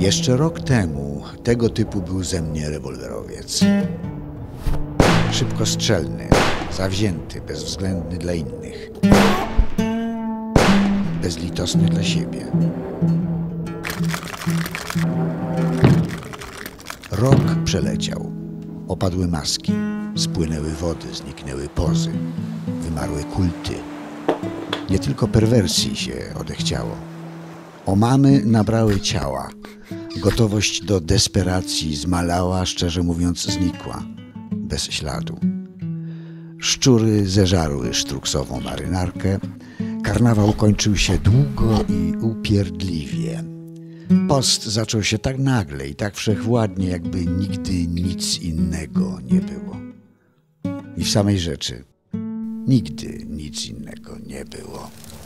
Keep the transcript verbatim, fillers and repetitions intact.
Jeszcze rok temu tego typu był ze mnie rewolwerowiec. Szybkostrzelny, zawzięty, bezwzględny dla innych. Bezlitosny dla siebie. Rok przeleciał. Opadły maski, spłynęły wody, zniknęły pozy, wymarły kulty. Nie tylko perwersji się odechciało. Omamy nabrały ciała. Gotowość do desperacji zmalała, szczerze mówiąc znikła, bez śladu. Szczury zeżarły sztruksową marynarkę. Karnawał kończył się długo i upierdliwie. Post zaczął się tak nagle i tak wszechwładnie, jakby nigdy nic innego nie było. I w samej rzeczy nigdy nic innego nie było.